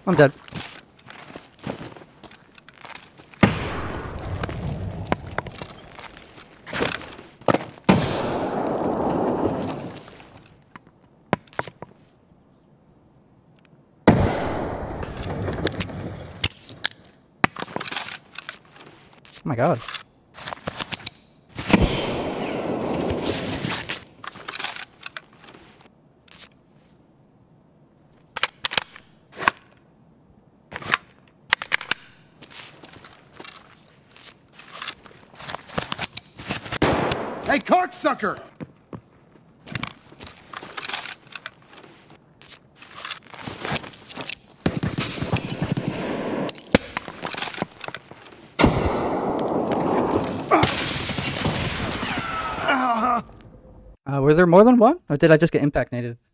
I'm dead. Oh my god. Hey, cocksucker! Were there more than one? Or did I just get impact nated?